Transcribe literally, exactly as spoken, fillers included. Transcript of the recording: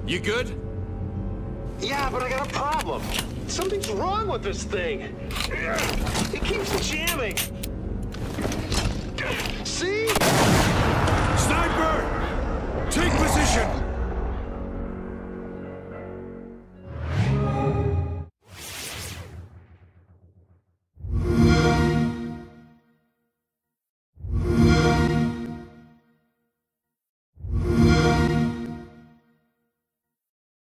You good? Yeah, but I got a problem. Something's wrong with this thing. It keeps jamming. See?